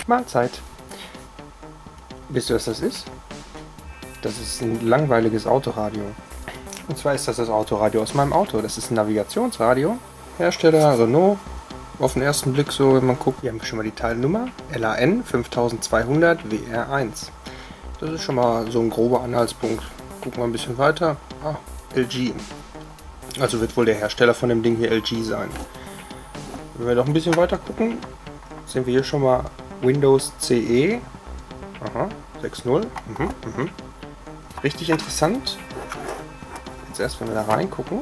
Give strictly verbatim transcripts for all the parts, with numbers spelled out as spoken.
Mahlzeit. Wisst ihr, was das ist? Das ist ein langweiliges Autoradio. Und zwar ist das das Autoradio aus meinem Auto. Das ist ein Navigationsradio. Hersteller Renault. Auf den ersten Blick so, wenn man guckt, hier haben wir schon mal die Teilnummer. L A N fünftausendzweihundert W R eins. Das ist schon mal so ein grober Anhaltspunkt. Gucken wir ein bisschen weiter. Ah, L G. Also wird wohl der Hersteller von dem Ding hier L G sein. Wenn wir noch ein bisschen weiter gucken, sehen wir hier schon mal Windows C E. Aha, sechs Punkt null. Mhm, mhm. Richtig interessant. Jetzt erst, wenn wir da reingucken.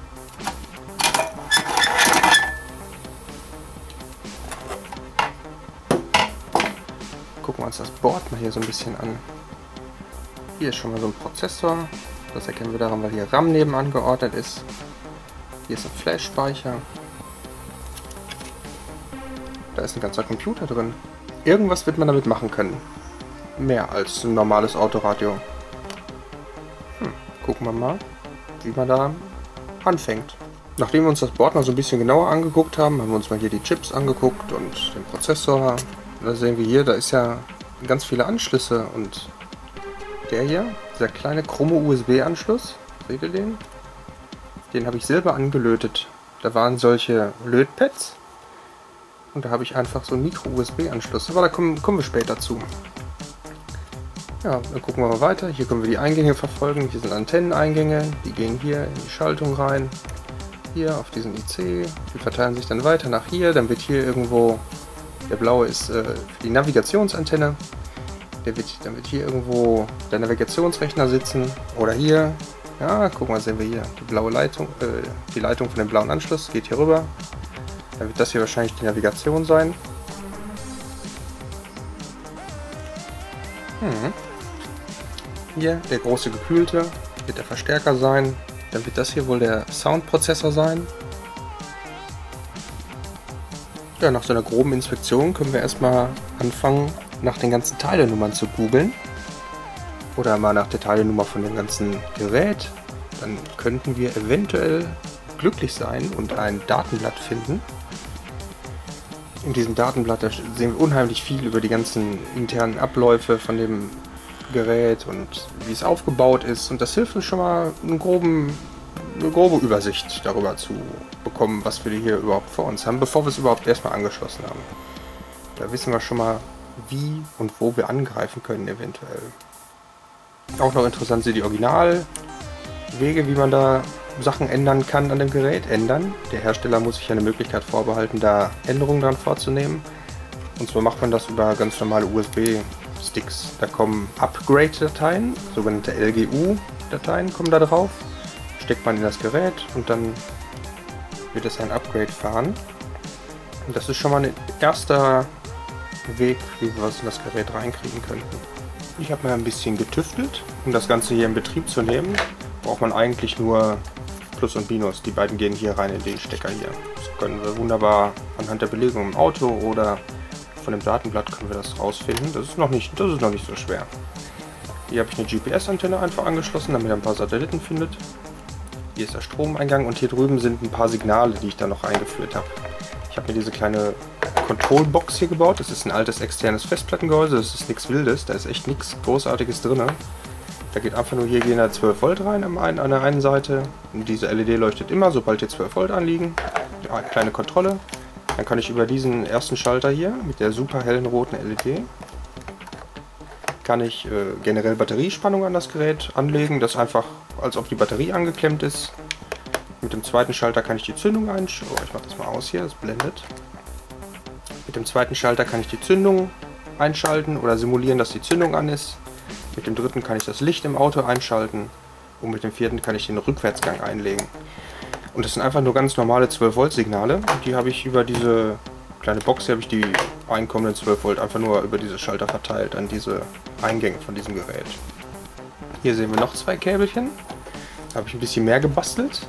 Gucken wir uns das Board mal hier so ein bisschen an. Hier ist schon mal so ein Prozessor. Das erkennen wir daran, weil hier RAM nebenan geordnet ist. Hier ist ein Flash-Speicher. Da ist ein ganzer Computer drin. Irgendwas wird man damit machen können. Mehr als ein normales Autoradio. Hm, gucken wir mal, wie man da anfängt. Nachdem wir uns das Board noch so ein bisschen genauer angeguckt haben, haben wir uns mal hier die Chips angeguckt und den Prozessor. Da sehen wir hier, da ist ja ganz viele Anschlüsse und der hier, dieser kleine chrome U S B-Anschluss, seht ihr den? Den habe ich selber angelötet. Da waren solche Lötpads und da habe ich einfach so einen Micro-U S B-Anschluss. Aber da kommen, kommen wir später zu. Ja, dann gucken wir mal weiter. Hier können wir die Eingänge verfolgen. Hier sind Antenneneingänge, die gehen hier in die Schaltung rein. Hier auf diesen I C. Die verteilen sich dann weiter nach hier. Dann wird hier irgendwo, der blaue ist äh, für die Navigationsantenne. Der wird, dann wird hier irgendwo der Navigationsrechner sitzen. Oder hier. Ja, guck mal, sehen wir hier die blaue Leitung. Äh, die Leitung von dem blauen Anschluss geht hier rüber. Dann wird das hier wahrscheinlich die Navigation sein. Hm. Hier der große gekühlte wird der Verstärker sein. Dann wird das hier wohl der Soundprozessor sein. Ja, nach so einer groben Inspektion können wir erstmal anfangen, nach den ganzen Teilenummern zu googeln. Oder mal nach der Teilenummer von dem ganzen Gerät. Dann könnten wir eventuell glücklich sein und ein Datenblatt finden. In diesem Datenblatt da sehen wir unheimlich viel über die ganzen internen Abläufe von dem Gerät und wie es aufgebaut ist. Und das hilft uns schon mal, einen groben, eine grobe Übersicht darüber zu bekommen, was wir hier überhaupt vor uns haben, bevor wir es überhaupt erstmal angeschlossen haben. Da wissen wir schon mal, wie und wo wir angreifen können eventuell. Auch noch interessant sind die Originalwege, wie man da Sachen ändern kann an dem Gerät. Ändern. Der Hersteller muss sich eine Möglichkeit vorbehalten, da Änderungen dran vorzunehmen. Und zwar macht man das über ganz normale U S B-Sticks. Da kommen Upgrade-Dateien, sogenannte L G U-Dateien kommen da drauf. Steckt man in das Gerät und dann wird es ein Upgrade fahren. Und das ist schon mal ein erster Weg, wie wir was in das Gerät reinkriegen könnten. Ich habe mal ein bisschen getüftelt, um das Ganze hier in Betrieb zu nehmen. Braucht man eigentlich nur Plus und Minus. Die beiden gehen hier rein in den Stecker hier. Das können wir wunderbar anhand der Belegung im Auto oder von dem Datenblatt können wir das rausfinden. Das ist noch nicht, das ist noch nicht so schwer. Hier habe ich eine G P S-Antenne einfach angeschlossen, damit er ein paar Satelliten findet. Hier ist der Stromeingang und hier drüben sind ein paar Signale, die ich da noch eingeführt habe. Ich habe mir diese kleine Control-Box hier gebaut. Das ist ein altes externes Festplattengehäuse. Das ist nichts Wildes. Da ist echt nichts Großartiges drin. Da geht einfach nur, hier gehen da zwölf Volt rein an der einen Seite. Und diese L E D leuchtet immer, sobald hier zwölf Volt anliegen. Ja, eine kleine Kontrolle. Dann kann ich über diesen ersten Schalter hier mit der super hellen roten L E D kann ich äh, generell Batteriespannung an das Gerät anlegen. Das ist einfach, als ob die Batterie angeklemmt ist. Mit dem zweiten Schalter kann ich die Zündung einschalten. Oh, ich mache das mal aus hier, das blendet. Mit dem zweiten Schalter kann ich die Zündung einschalten oder simulieren, dass die Zündung an ist. Mit dem dritten kann ich das Licht im Auto einschalten und mit dem vierten kann ich den Rückwärtsgang einlegen. Und das sind einfach nur ganz normale zwölf Volt Signale. Und die habe ich über diese kleine Box, hier habe ich die einkommenden zwölf Volt einfach nur über diese Schalter verteilt an diese Eingänge von diesem Gerät. Hier sehen wir noch zwei Käbelchen. Da habe ich ein bisschen mehr gebastelt.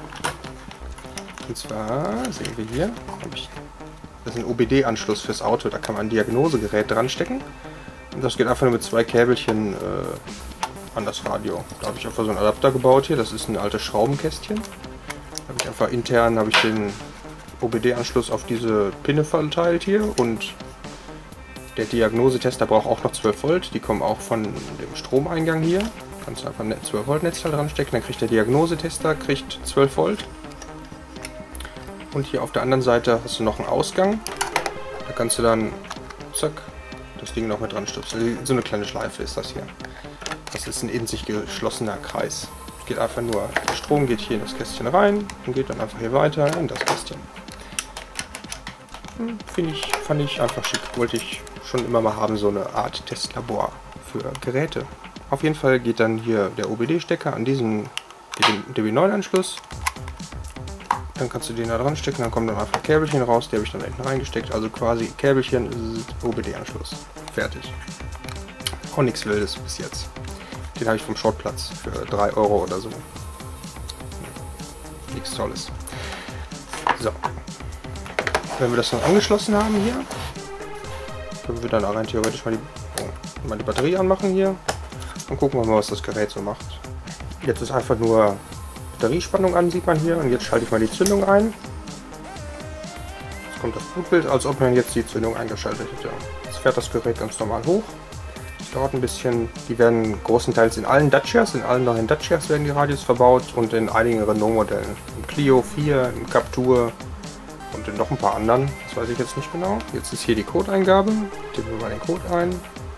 Und zwar sehen wir hier, habe ich, das ist ein O B D-Anschluss fürs Auto, da kann man ein Diagnosegerät dran stecken. Und das geht einfach nur mit zwei Käbelchen äh, an das Radio. Da habe ich einfach so einen Adapter gebaut hier, das ist ein altes Schraubenkästchen. Da habe ich einfach intern habe ich den O B D-Anschluss auf diese Pinne verteilt hier und Der Diagnosetester braucht auch noch zwölf Volt, die kommen auch von dem Stromeingang hier. Kannst du einfach ein zwölf Volt Netzteil dran stecken, dann kriegt der Diagnosetester kriegt zwölf Volt. Und hier auf der anderen Seite hast du noch einen Ausgang. Da kannst du dann, zack, das Ding noch mit dran stöpseln. So eine kleine Schleife ist das hier. Das ist ein in sich geschlossener Kreis. Geht einfach nur, der Strom geht hier in das Kästchen rein und geht dann einfach hier weiter in das Kästchen. Hm, finde ich, fand ich einfach schick. Wollte ich schon immer mal haben, so eine Art Testlabor für Geräte. Auf jeden Fall geht dann hier der O B D-Stecker an diesen D B neun Anschluss. Dann kannst du den da dran stecken, dann kommt dann einfach ein Käbelchen raus, die habe ich dann da hinten reingesteckt. Also quasi Käbelchen, O B D-Anschluss. Fertig. Auch nichts Wildes bis jetzt. Den habe ich vom Schrottplatz für drei Euro oder so. Nichts Tolles. So. Wenn wir das dann angeschlossen haben hier, können wir dann rein theoretisch mal die, oh, mal die Batterie anmachen hier. Und gucken wir mal, was das Gerät so macht. Jetzt ist einfach nur Batteriespannung an, sieht man hier. Und jetzt schalte ich mal die Zündung ein. Jetzt kommt das Bootbild, als ob man jetzt die Zündung eingeschaltet hätte. Jetzt fährt das Gerät ganz normal hoch. Das dauert ein bisschen. Die werden großenteils in allen Dacias, in allen neuen Dacias werden die Radios verbaut und in einigen Renault-Modellen. Im Clio vier, im Captur und in noch ein paar anderen. Das weiß ich jetzt nicht genau. Jetzt ist hier die Codeingabe. Tippen wir mal den Code ein.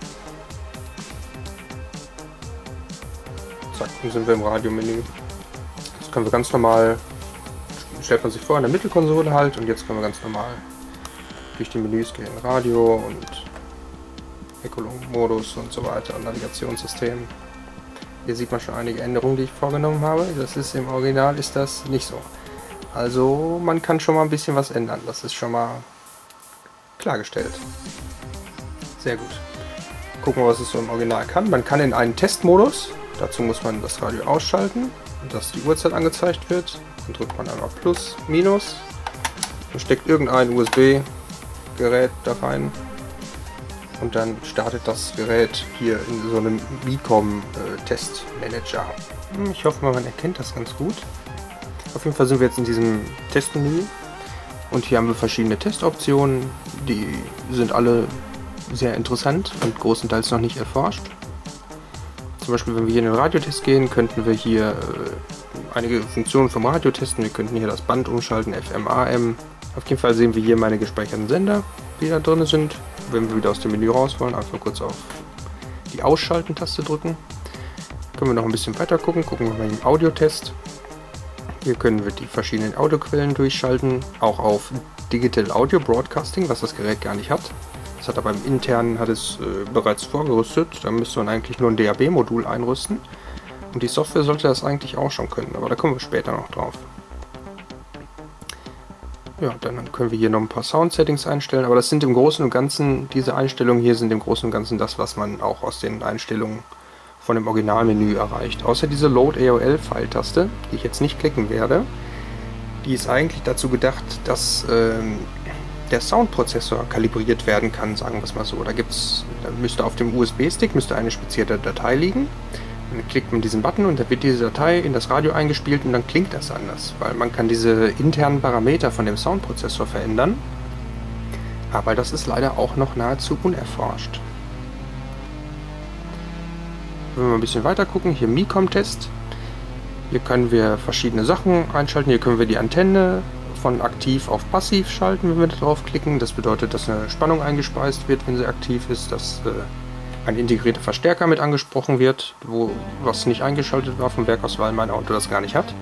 Zack, dann sind wir im Radiomenü. Jetzt können wir ganz normal, stellt man sich vor, an der Mittelkonsole halt, und jetzt können wir ganz normal durch die Menüs gehen. Radio und Eco-Modus und so weiter und Navigationssystem. Hier sieht man schon einige Änderungen, die ich vorgenommen habe. Das ist im Original ist das nicht so. Also man kann schon mal ein bisschen was ändern. Das ist schon mal klargestellt. Sehr gut. Gucken wir, was es so im Original kann. Man kann in einen Testmodus. Dazu muss man das Radio ausschalten, dass die Uhrzeit angezeigt wird. Dann drückt man einmal Plus, Minus. Dann steckt irgendein U S B-Gerät da rein. Und dann startet das Gerät hier in so einem Micom-Testmanager. Ich hoffe mal, man erkennt das ganz gut. Auf jeden Fall sind wir jetzt in diesem Testmenü. Und hier haben wir verschiedene Testoptionen. Die sind alle sehr interessant und großenteils noch nicht erforscht. Zum Beispiel, wenn wir hier in den Radiotest gehen, könnten wir hier äh, einige Funktionen vom Radio testen. Wir könnten hier das Band umschalten, F M, A M. Auf jeden Fall sehen wir hier meine gespeicherten Sender, die da drin sind. Wenn wir wieder aus dem Menü raus wollen, einfach kurz auf die Ausschalten-Taste drücken. Können wir noch ein bisschen weiter gucken. Gucken wir mal im Audiotest. Hier können wir die verschiedenen Audioquellen durchschalten, auch auf Digital Audio Broadcasting, was das Gerät gar nicht hat. Das hat aber im internen hat es äh, bereits vorgerüstet. Da müsste man eigentlich nur ein D A B-Modul einrüsten. Und die Software sollte das eigentlich auch schon können, aber da kommen wir später noch drauf. Ja, dann können wir hier noch ein paar Sound-Settings einstellen, aber das sind im Großen und Ganzen, diese Einstellungen hier sind im Großen und Ganzen das, was man auch aus den Einstellungen von dem Originalmenü erreicht. Außer diese Load A O L-Pfeiltaste, die ich jetzt nicht klicken werde, die ist eigentlich dazu gedacht, dass ähm, der Soundprozessor kalibriert werden kann, sagen wir es mal so. Da gibt's, da müsste auf dem U S B-Stick müsste eine spezielle Datei liegen. Dann klickt man diesen Button und dann wird diese Datei in das Radio eingespielt und dann klingt das anders, weil man kann diese internen Parameter von dem Soundprozessor verändern, aber das ist leider auch noch nahezu unerforscht. Wenn wir mal ein bisschen weiter gucken, hier Micom-Test, hier können wir verschiedene Sachen einschalten, hier können wir die Antenne von aktiv auf passiv schalten, wenn wir da drauf klicken. Das bedeutet, dass eine Spannung eingespeist wird, wenn sie aktiv ist, dass äh, ein integrierter Verstärker mit angesprochen wird, wo was nicht eingeschaltet war vom Werk aus, weil mein Auto das gar nicht hat.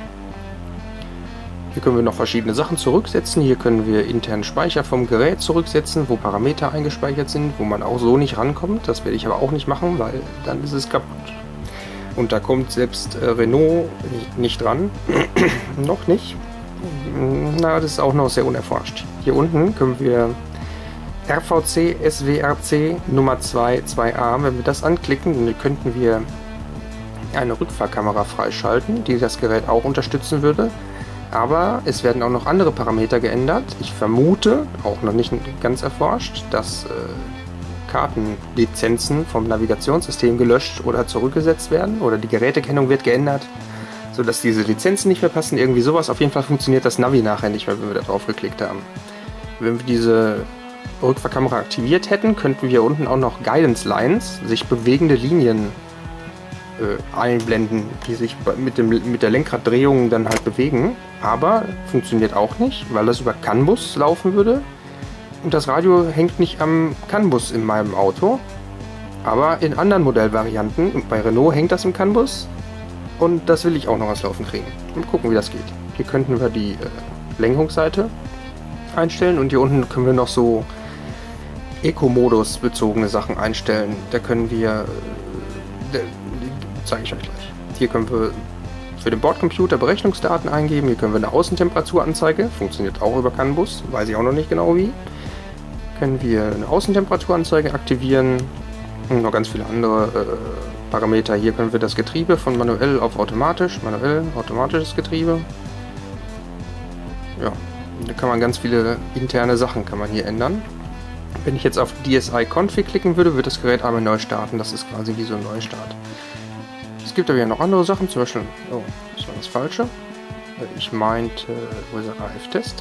Hier können wir noch verschiedene Sachen zurücksetzen. Hier können wir internen Speicher vom Gerät zurücksetzen, wo Parameter eingespeichert sind, wo man auch so nicht rankommt. Das werde ich aber auch nicht machen, weil dann ist es kaputt. Und da kommt selbst äh, Renault nicht dran. Noch nicht. Na, das ist auch noch sehr unerforscht. Hier unten können wir R V C S W R C Nummer zwei zwei A, wenn wir das anklicken, dann könnten wir eine Rückfahrkamera freischalten, die das Gerät auch unterstützen würde. Aber es werden auch noch andere Parameter geändert. Ich vermute, auch noch nicht ganz erforscht, dass äh, Kartenlizenzen vom Navigationssystem gelöscht oder zurückgesetzt werden oder die Gerätekennung wird geändert, sodass diese Lizenzen nicht mehr passen. Irgendwie sowas. Auf jeden Fall funktioniert das Navi nachher nicht mehr, wenn wir da drauf geklickt haben. Wenn wir diese Rückfahrkamera aktiviert hätten, könnten wir unten auch noch Guidance Lines, sich bewegende Linien äh, einblenden, die sich mit, dem, mit der Lenkraddrehung dann halt bewegen. Aber funktioniert auch nicht, weil das über CAN Bus laufen würde. Und das Radio hängt nicht am CAN Bus in meinem Auto. Aber in anderen Modellvarianten, bei Renault hängt das im CAN Bus. Und das will ich auch noch ans Laufen kriegen. Mal gucken, wie das geht. Hier könnten wir die äh, Lenkungsseite einstellen und hier unten können wir noch so Eco-Modus bezogene Sachen einstellen. Da können wir, äh, zeige ich euch gleich. Hier können wir für den Bordcomputer Berechnungsdaten eingeben. Hier können wir eine Außentemperaturanzeige, funktioniert auch über CAN Bus, weiß ich auch noch nicht genau wie. Können wir eine Außentemperaturanzeige aktivieren und noch ganz viele andere äh, Parameter. Hier können wir das Getriebe von manuell auf automatisch, manuell, automatisches Getriebe. Ja, da kann man ganz viele interne Sachen kann man hier ändern. Wenn ich jetzt auf D S I Config klicken würde, wird das Gerät einmal neu starten. Das ist quasi wie so ein Neustart. Es gibt aber ja noch andere Sachen, zum Beispiel, oh, das war das Falsche. Ich meinte, wo ist der A F-Test?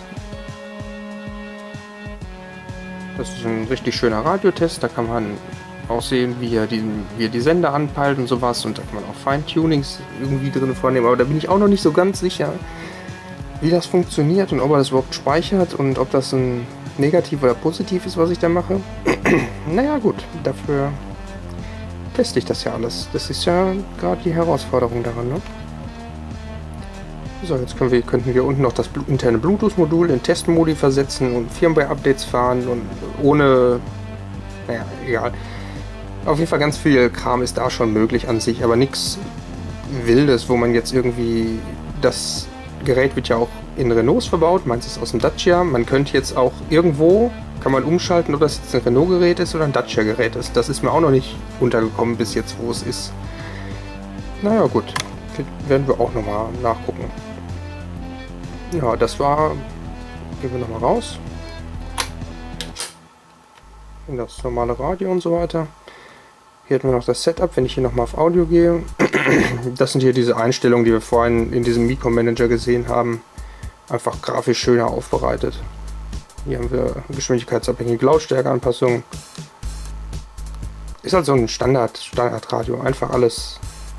Das ist ein richtig schöner Radiotest, da kann man auch sehen, wie er, die, wie er die Sender anpeilt und sowas, und da kann man auch Feintunings irgendwie drin vornehmen, aber da bin ich auch noch nicht so ganz sicher, wie das funktioniert und ob er das überhaupt speichert und ob das ein negativ oder positiv ist, was ich da mache. Naja gut, dafür teste ich das ja alles. Das ist ja gerade die Herausforderung daran, ne? So, jetzt können wir, könnten wir unten noch das interne Bluetooth-Modul in Testmodi versetzen und Firmware-Updates fahren und ohne, naja, egal. Auf jeden Fall ganz viel Kram ist da schon möglich an sich, aber nichts Wildes, wo man jetzt irgendwie, das Gerät wird ja auch in Renaults verbaut, meins ist aus dem Dacia, man könnte jetzt auch irgendwo, kann man umschalten, ob das jetzt ein Renault-Gerät ist oder ein Dacia-Gerät ist. Das ist mir auch noch nicht untergekommen bis jetzt, wo es ist. Naja gut, werden wir auch nochmal nachgucken. Ja, das war, gehen wir nochmal raus. In das normale Radio und so weiter. Hier hätten wir noch das Setup, wenn ich hier nochmal auf Audio gehe. Das sind hier diese Einstellungen, die wir vorhin in diesem Micro Manager gesehen haben. Einfach grafisch schöner aufbereitet. Hier haben wir geschwindigkeitsabhängige Lautstärkeanpassungen. Ist halt so ein Standard, Standardradio. Einfach alles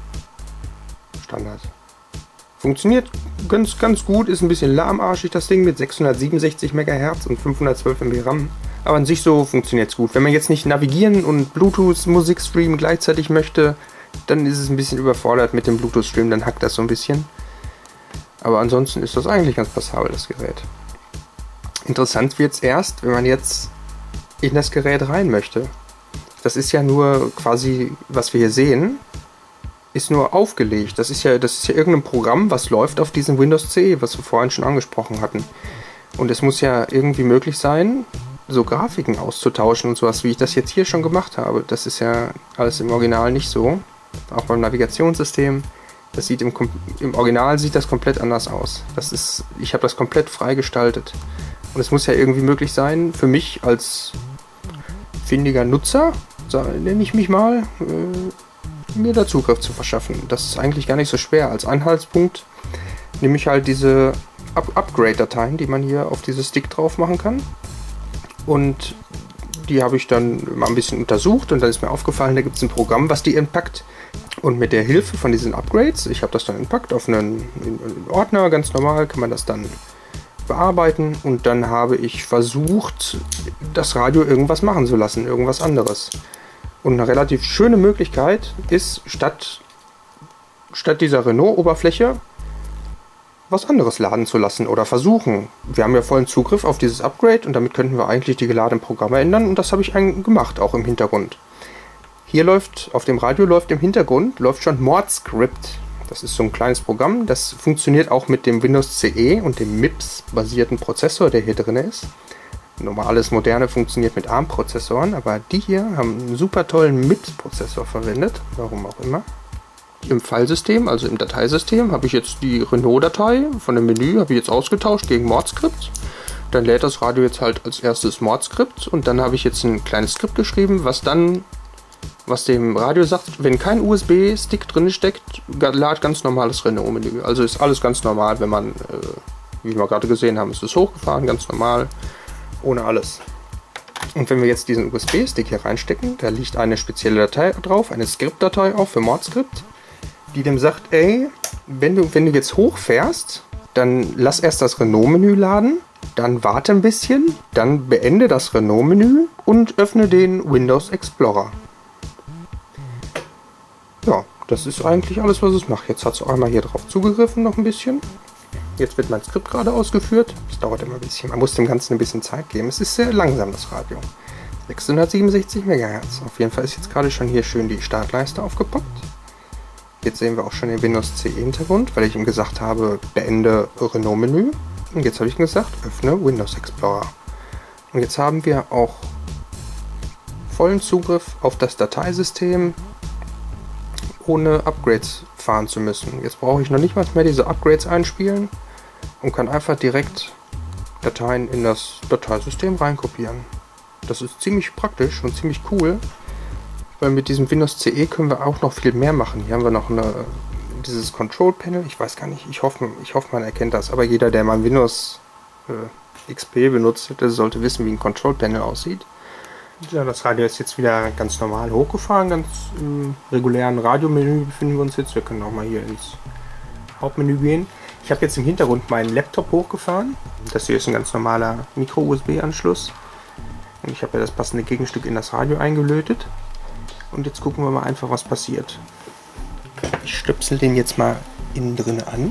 Standard. Funktioniert ganz, ganz gut, ist ein bisschen lahmarschig das Ding mit sechshundertsiebenundsechzig Megahertz und fünfhundertzwölf Megabyte RAM. Aber an sich so funktioniert es gut. Wenn man jetzt nicht navigieren und Bluetooth-Musik streamen gleichzeitig möchte, dann ist es ein bisschen überfordert mit dem Bluetooth-Stream, dann hackt das so ein bisschen. Aber ansonsten ist das eigentlich ganz passabel, das Gerät. Interessant wird es erst, wenn man jetzt in das Gerät rein möchte. Das ist ja nur quasi, was wir hier sehen, ist nur aufgelegt. Das ist ja, das ist ja irgendein Programm, was läuft auf diesem Windows C E, was wir vorhin schon angesprochen hatten. Und es muss ja irgendwie möglich sein, so Grafiken auszutauschen und sowas, wie ich das jetzt hier schon gemacht habe. Das ist ja alles im Original nicht so. Auch beim Navigationssystem. Das sieht im, im Original sieht das komplett anders aus. Das ist, ich habe das komplett frei gestaltet. Und es muss ja irgendwie möglich sein, für mich als findiger Nutzer, so nenne ich mich mal, äh, mir da Zugriff zu verschaffen. Das ist eigentlich gar nicht so schwer. Als Anhaltspunkt nehme ich halt diese Up Upgrade-Dateien, die man hier auf dieses Stick drauf machen kann. Und die habe ich dann mal ein bisschen untersucht und dann ist mir aufgefallen, da gibt es ein Programm, was die entpackt. Und mit der Hilfe von diesen Upgrades, ich habe das dann entpackt auf einen, einen Ordner, ganz normal, kann man das dann bearbeiten. Und dann habe ich versucht, das Radio irgendwas machen zu lassen, irgendwas anderes. Und eine relativ schöne Möglichkeit ist, statt, statt dieser Renault-Oberfläche was anderes laden zu lassen oder versuchen. Wir haben ja vollen Zugriff auf dieses Upgrade und damit könnten wir eigentlich die geladenen Programme ändern und das habe ich gemacht, auch im Hintergrund. Hier läuft, auf dem Radio läuft im Hintergrund, läuft schon ModScript. Das ist so ein kleines Programm, das funktioniert auch mit dem Windows C E und dem M I P S-basierten Prozessor, der hier drin ist. Normales, moderne funktioniert mit ARM-Prozessoren, aber die hier haben einen super tollen M I P S-Prozessor verwendet, warum auch immer. Im Filesystem, also im Dateisystem, habe ich jetzt die Renault-Datei von dem Menü habe ich jetzt ausgetauscht gegen ModScript. Dann lädt das Radio jetzt halt als erstes ModScript und dann habe ich jetzt ein kleines Skript geschrieben, was dann, was dem Radio sagt, wenn kein U S B-Stick drin steckt, lad ganz normales Renault-Menü. Also ist alles ganz normal, wenn man, äh, wie wir gerade gesehen haben, ist es hochgefahren, ganz normal, ohne alles. Und wenn wir jetzt diesen U S B-Stick hier reinstecken, da liegt eine spezielle Datei drauf, eine Skriptdatei auch für Mordscript, die dem sagt, ey, wenn du, wenn du jetzt hochfährst, dann lass erst das Renault-Menü laden, dann warte ein bisschen, dann beende das Renault-Menü und öffne den Windows Explorer. Ja, das ist eigentlich alles, was es macht. Jetzt hat es einmal hier drauf zugegriffen, noch ein bisschen. Jetzt wird mein Skript gerade ausgeführt. Das dauert immer ein bisschen. Man muss dem Ganzen ein bisschen Zeit geben. Es ist sehr langsam, das Radio. sechshundertsiebenundsechzig Megahertz. Auf jeden Fall ist jetzt gerade schon hier schön die Startleiste aufgepoppt. Jetzt sehen wir auch schon den Windows C E-Hintergrund, weil ich ihm gesagt habe, beende Renault-Menü. Und jetzt habe ich ihm gesagt, öffne Windows Explorer. Und jetzt haben wir auch vollen Zugriff auf das Dateisystem, ohne Upgrades fahren zu müssen. Jetzt brauche ich noch nicht mal mehr diese Upgrades einspielen und kann einfach direkt Dateien in das Dateisystem reinkopieren. Das ist ziemlich praktisch und ziemlich cool, weil mit diesem Windows C E können wir auch noch viel mehr machen. Hier haben wir noch eine, dieses Control Panel. Ich weiß gar nicht, ich hoffe, ich hoffe man erkennt das, aber jeder, der mal Windows äh, X P benutzt, der sollte wissen, wie ein Control Panel aussieht. Ja, das Radio ist jetzt wieder ganz normal hochgefahren, ganz im regulären Radiomenü befinden wir uns jetzt. Wir können auch mal hier ins Hauptmenü gehen. Ich habe jetzt im Hintergrund meinen Laptop hochgefahren. Das hier ist ein ganz normaler Micro-U S B-Anschluss. Und ich habe ja das passende Gegenstück in das Radio eingelötet. Und jetzt gucken wir mal einfach, was passiert. Ich stöpsel den jetzt mal innen drin an.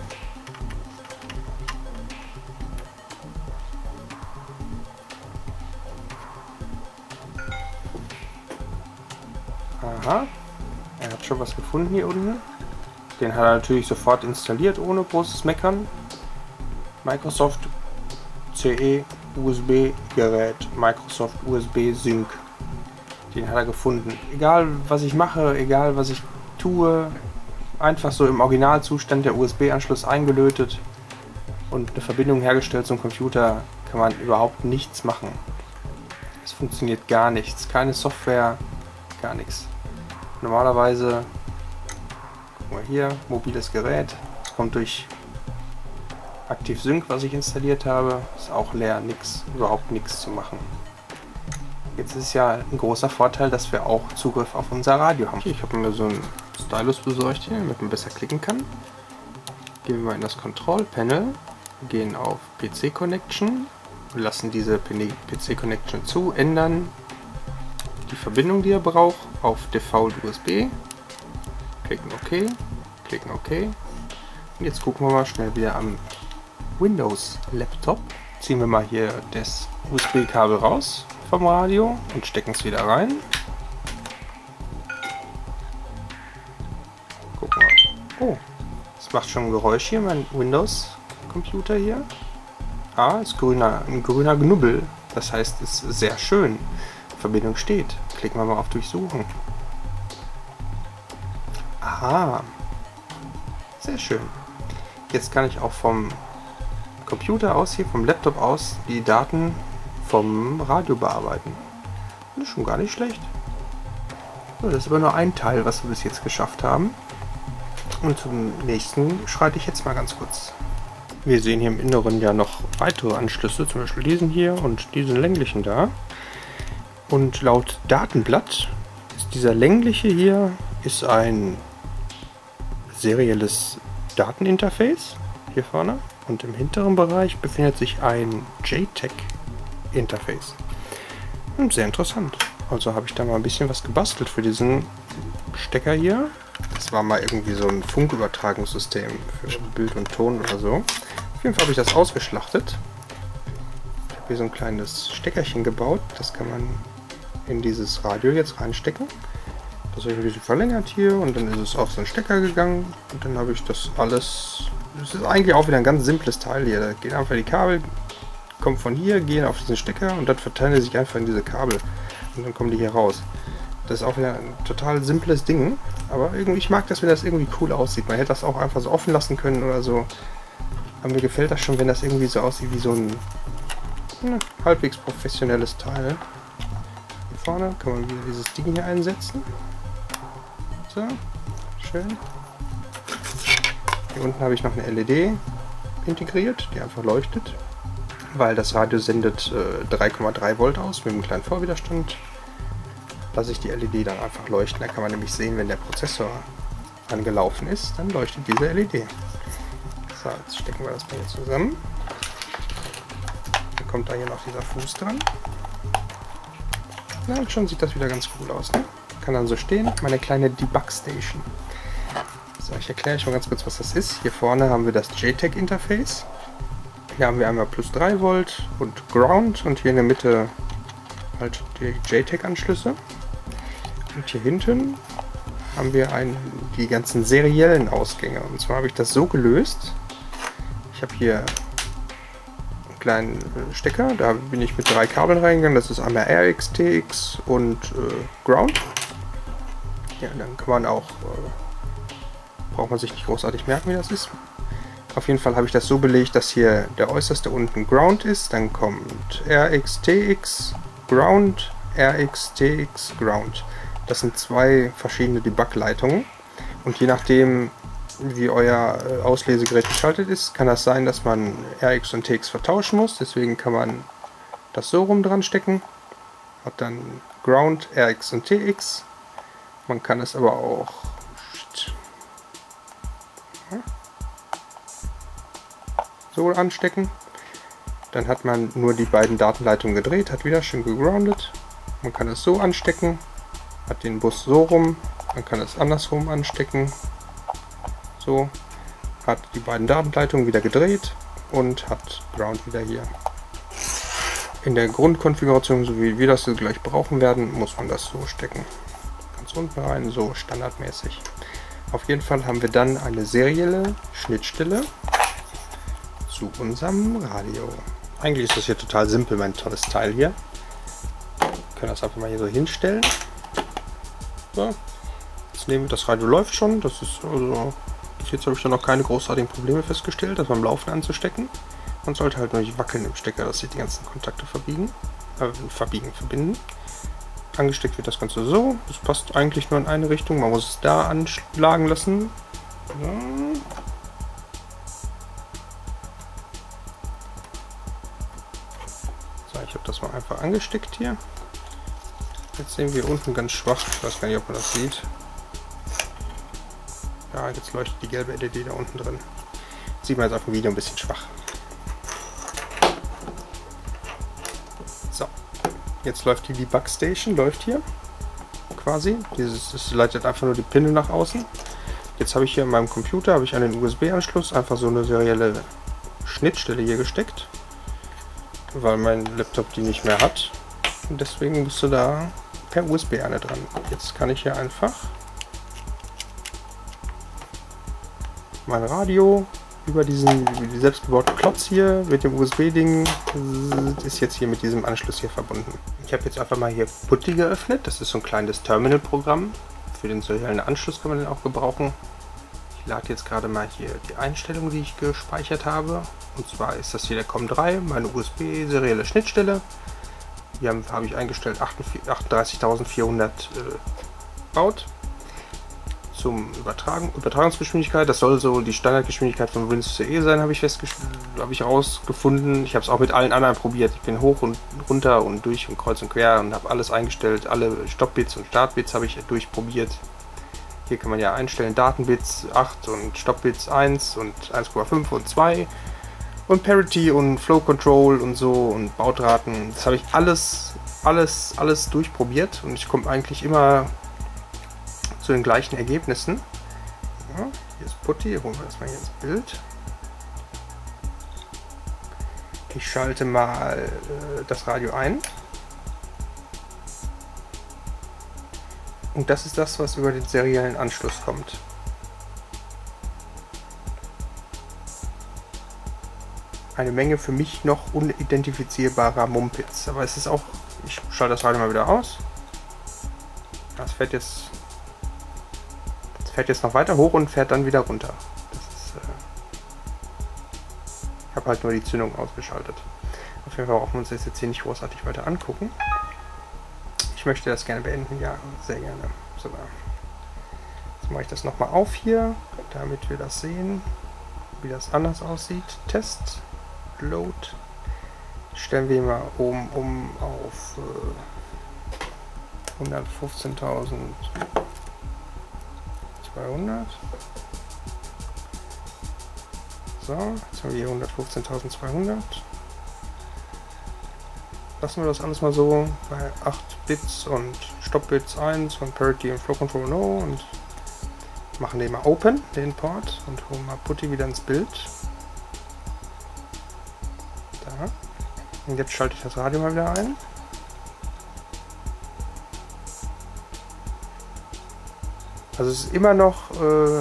Aha, er hat schon was gefunden hier unten. Den hat er natürlich sofort installiert, ohne großes Meckern. Microsoft C E U S B Gerät, Microsoft U S B Sync. Den hat er gefunden. Egal was ich mache, egal was ich tue, einfach so im Originalzustand der U S B-Anschluss eingelötet und eine Verbindung hergestellt zum Computer, kann man überhaupt nichts machen. Es funktioniert gar nichts, keine Software, gar nichts. Normalerweise, guck mal hier, mobiles Gerät, es kommt durch ActiveSync, was ich installiert habe, ist auch leer, nix, überhaupt nichts zu machen. Jetzt ist ja ein großer Vorteil, dass wir auch Zugriff auf unser Radio haben. Ich habe mir so einen Stylus besorgt hier, damit man besser klicken kann. Gehen wir mal in das Control Panel, gehen auf P C Connection, lassen diese P C Connection zu, ändern die Verbindung, die er braucht, auf Default U S B, klicken OK, klicken OK. Und jetzt gucken wir mal schnell wieder am Windows Laptop. Ziehen wir mal hier das U S B-Kabel raus vom Radio und stecken es wieder rein. Gucken wir. Oh, es macht schon ein Geräusch hier, mein Windows-Computer hier. Ah, ist grüner, ein grüner Knubbel. Das heißt, es ist sehr schön. Verbindung steht. Klicken wir mal auf Durchsuchen. Aha. Sehr schön. Jetzt kann ich auch vom Computer aus, hier vom Laptop aus, die Daten vom Radio bearbeiten. Das ist schon gar nicht schlecht. So, das ist aber nur ein Teil, was wir bis jetzt geschafft haben. Und zum nächsten schreite ich jetzt mal ganz kurz. Wir sehen hier im Inneren ja noch weitere Anschlüsse, zum Beispiel diesen hier und diesen länglichen da. Und laut Datenblatt ist dieser längliche hier ist ein serielles Dateninterface hier vorne und im hinteren Bereich befindet sich ein J TAG-Interface. Sehr interessant. Also habe ich da mal ein bisschen was gebastelt für diesen Stecker hier. Das war mal irgendwie so ein Funkübertragungssystem für Bild und Ton oder so. Auf jeden Fall habe ich das ausgeschlachtet. Ich habe hier so ein kleines Steckerchen gebaut. Das kann man in dieses Radio jetzt reinstecken. Das habe ich ein bisschen verlängert hier und dann ist es auf so einen Stecker gegangen und dann habe ich das alles. Das ist eigentlich auch wieder ein ganz simples Teil hier. Da gehen einfach die Kabel, kommen von hier, gehen auf diesen Stecker und dann verteilen sie sich einfach in diese Kabel und dann kommen die hier raus. Das ist auch wieder ein total simples Ding, aber irgendwie, ich mag das, wenn das irgendwie cool aussieht. Man hätte das auch einfach so offen lassen können oder so. Aber mir gefällt das schon, wenn das irgendwie so aussieht wie so ein ne, halbwegs professionelles Teil. Hier vorne kann man wieder dieses Ding hier einsetzen. So, schön. Hier unten habe ich noch eine L E D integriert, die einfach leuchtet. weil das Radio sendet äh, drei Komma drei Volt aus mit einem kleinen Vorwiderstand. Lasse ich die L E D dann einfach leuchten. Da kann man nämlich sehen, wenn der Prozessor angelaufen ist, dann leuchtet diese L E D. So, jetzt stecken wir das mal hier zusammen. Dann kommt da hier noch dieser Fuß dran. Na, und schon sieht das wieder ganz cool aus, ne? Kann dann so stehen. Meine kleine Debug Station. So, ich erkläre euch mal ganz kurz, was das ist. Hier vorne haben wir das J TAG Interface. Hier haben wir einmal plus drei Volt und Ground und hier in der Mitte halt die J TAG Anschlüsse. Und hier hinten haben wir ein, die ganzen seriellen Ausgänge. Und zwar habe ich das so gelöst. Ich habe hier einen kleinen Stecker, da bin ich mit drei Kabeln reingegangen. Das ist einmal R X, T X und äh, Ground. Ja, dann kann man auch, äh, braucht man sich nicht großartig merken, wie das ist. Auf jeden Fall habe ich das so belegt, dass hier der äußerste unten Ground ist. Dann kommt R X, T X, Ground, R X, T X, Ground. Das sind zwei verschiedene Debug-Leitungen. Und je nachdem, wie euer Auslesegerät geschaltet ist, kann das sein, dass man R X und T X vertauschen muss. Deswegen kann man das so rum dran stecken. Hat dann Ground, R X und T X. Man kann es aber auch so anstecken. Dann hat man nur die beiden Datenleitungen gedreht, hat wieder schön gegroundet. Man kann es so anstecken, hat den Bus so rum, man kann es andersrum anstecken. So, hat die beiden Datenleitungen wieder gedreht und hat Ground wieder hier. In der Grundkonfiguration, so wie wir das gleich brauchen werden, muss man das so stecken. Ganz unten rein, so standardmäßig. Auf jeden Fall haben wir dann eine serielle Schnittstelle zu unserem Radio. Eigentlich ist das hier total simpel, mein tolles Teil hier. Wir können das einfach mal hier so hinstellen. So. Jetzt nehmen wir, das Radio läuft schon. Das ist also, bis jetzt habe ich da noch keine großartigen Probleme festgestellt, das beim Laufen anzustecken. Man sollte halt nur nicht wackeln im Stecker, dass sich die ganzen Kontakte verbiegen, äh, verbiegen, verbinden. Angesteckt wird das Ganze so. Das passt eigentlich nur in eine Richtung. Man muss es da anschlagen lassen. So. So, ich habe das mal einfach angesteckt hier. Jetzt sehen wir unten ganz schwach. Ich weiß gar nicht, ob man das sieht. Ja, jetzt leuchtet die gelbe L E D da unten drin. Das sieht man jetzt auf dem Video ein bisschen schwach. So. Jetzt läuft die Debug Station, läuft hier quasi. Dieses, das leitet einfach nur die Pine nach außen. Jetzt habe ich hier in meinem Computer habe ich an den U S B-Anschluss einfach so eine serielle Schnittstelle hier gesteckt, weil mein Laptop die nicht mehr hat. Und deswegen musst du da per U S B eine dran. Jetzt kann ich hier einfach mein Radio über diesen selbstgebauten Klotz hier mit dem U S B-Ding ist jetzt hier mit diesem Anschluss hier verbunden. Ich habe jetzt einfach mal hier PuTTY geöffnet. Das ist so ein kleines Terminal-Programm. Für den seriellen Anschluss kann man den auch gebrauchen. Ich lade jetzt gerade mal hier die Einstellung, die ich gespeichert habe. Und zwar ist das hier der COM drei, meine U S B-serielle Schnittstelle. Hier habe hab ich eingestellt achtunddreißigtausendvierhundert äh, Baud. Zum Übertragen, Übertragungsgeschwindigkeit, das soll so die Standardgeschwindigkeit von Windows C E sein, habe ich festgestellt, habe ich herausgefunden. Ich habe es auch mit allen anderen probiert. Ich bin hoch und runter und durch und kreuz und quer und habe alles eingestellt. Alle Stoppbits und Startbits habe ich durchprobiert. Hier kann man ja einstellen Datenbits acht und Stoppbits eins und eins Komma fünf und zwei und Parity und Flow Control und so und Baudraten. Das habe ich alles, alles, alles durchprobiert und ich komme eigentlich immer zu den gleichen Ergebnissen. Ja, hier ist PuTTY, holen wir das mal hier ins Bild. Ich schalte mal äh, das Radio ein. Und das ist das, was über den seriellen Anschluss kommt. Eine Menge für mich noch unidentifizierbarer Mumpitz. Aber es ist auch, ich schalte das Radio mal wieder aus. Das fährt jetzt fährt jetzt noch weiter hoch und fährt dann wieder runter. Das ist, äh ich habe halt nur die Zündung ausgeschaltet. Auf jeden Fall brauchen wir uns das jetzt hier nicht großartig weiter angucken. Ich möchte das gerne beenden, ja, sehr gerne. So, jetzt mache ich das nochmal auf hier, damit wir das sehen, wie das anders aussieht. Test, Load. Stellen wir mal oben um auf äh, hundertfünfzehntausendzweihundert. So, jetzt haben wir hier hundertfünfzehntausendzweihundert. Lassen wir das alles mal so bei acht Bits und Stop-Bits eins und Parity und Flow Control no und machen den mal Open, den Port, und holen mal Putty wieder ins Bild. Da. Und jetzt schalte ich das Radio mal wieder ein. Also es ist immer noch äh,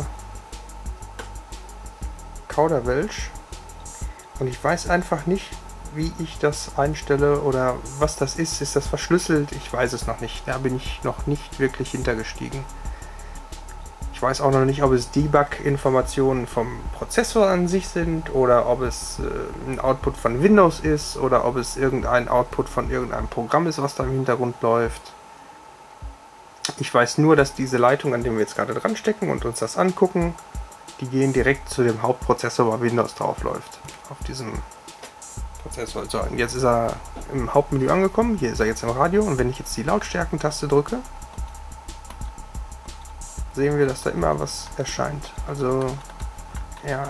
Kauderwelsch und ich weiß einfach nicht, wie ich das einstelle oder was das ist. Ist das verschlüsselt? Ich weiß es noch nicht. Da bin ich noch nicht wirklich hintergestiegen. Ich weiß auch noch nicht, ob es Debug-Informationen vom Prozessor an sich sind oder ob es äh, ein Output von Windows ist oder ob es irgendein Output von irgendeinem Programm ist, was da im Hintergrund läuft. Ich weiß nur, dass diese Leitung, an der wir jetzt gerade dran stecken und uns das angucken, die gehen direkt zu dem Hauptprozessor, wo Windows drauf läuft. Auf diesem Prozessor. So, und jetzt ist er im Hauptmenü angekommen. Hier ist er jetzt im Radio. Und wenn ich jetzt die Lautstärkentaste drücke, sehen wir, dass da immer was erscheint. Also er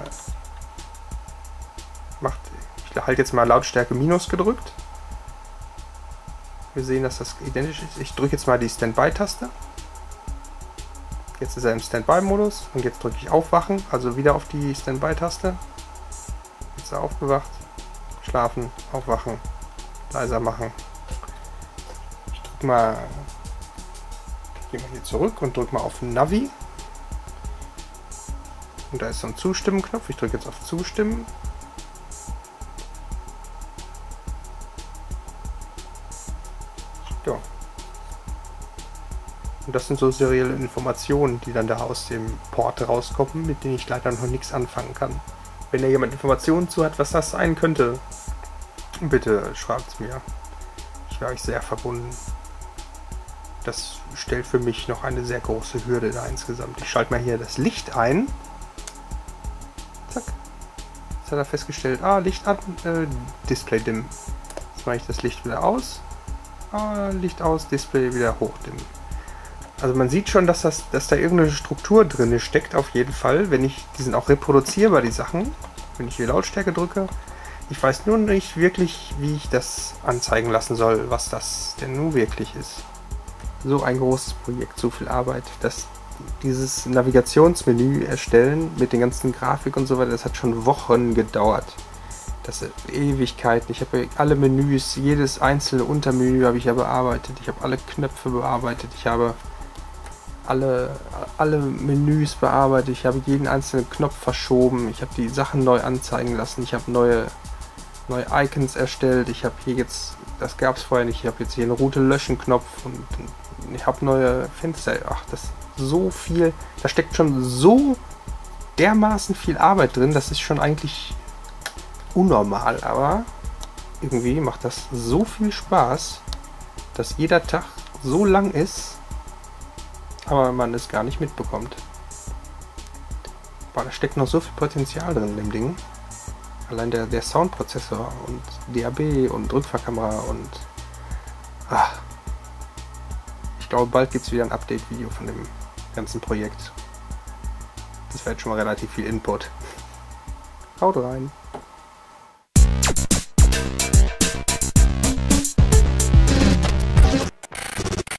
macht, ich halte jetzt mal Lautstärke minus gedrückt. Wir sehen, dass das identisch ist. Ich drücke jetzt mal die Standby-Taste. Jetzt ist er im Standby-Modus und jetzt drücke ich Aufwachen, also wieder auf die Standby-Taste. Jetzt ist er aufgewacht. Schlafen, aufwachen, leiser machen. Ich drücke mal, gehe mal hier zurück und drücke mal auf Navi. Und da ist so ein Zustimmen-Knopf. Ich drücke jetzt auf Zustimmen. Ja. Und das sind so serielle Informationen, die dann da aus dem Port rauskommen, mit denen ich leider noch nichts anfangen kann. Wenn da jemand Informationen zu hat, was das sein könnte, bitte schreibt es mir. Ich wäre euch sehr verbunden. Das stellt für mich noch eine sehr große Hürde da insgesamt. Ich schalte mal hier das Licht ein. Zack. Jetzt hat er festgestellt, ah, Licht an, äh, Display dim. Jetzt mache ich das Licht wieder aus. Ah, Licht aus, Display wieder hochdimmen. Also man sieht schon, dass, das, dass da irgendeine Struktur drin steckt, auf jeden Fall. Wenn ich, die sind auch reproduzierbar, die Sachen. Wenn ich hier Lautstärke drücke. Ich weiß nur nicht wirklich, wie ich das anzeigen lassen soll, was das denn nun wirklich ist. So ein großes Projekt, so viel Arbeit. Das, dieses Navigationsmenü erstellen mit den ganzen Grafik und so weiter, das hat schon Wochen gedauert. Das sind Ewigkeiten. Ich habe alle Menüs, jedes einzelne Untermenü habe ich ja bearbeitet. Ich habe alle Knöpfe bearbeitet. Ich habe alle, alle Menüs bearbeitet. Ich habe jeden einzelnen Knopf verschoben. Ich habe die Sachen neu anzeigen lassen. Ich habe neue, neue Icons erstellt. Ich habe hier jetzt, das gab es vorher nicht, ich habe jetzt hier einen Route-Löschen-Knopf und ich habe neue Fenster. Ach, das ist so viel. Da steckt schon so dermaßen viel Arbeit drin. Das ist schon eigentlich unnormal, aber irgendwie macht das so viel Spaß, dass jeder Tag so lang ist, aber man es gar nicht mitbekommt. Boah, da steckt noch so viel Potenzial drin in dem Ding. Allein der, der Soundprozessor und D A B und Rückfahrkamera und ach, ich glaube, bald gibt es wieder ein Update-Video von dem ganzen Projekt. Das wäre jetzt schon mal relativ viel Input. Haut rein!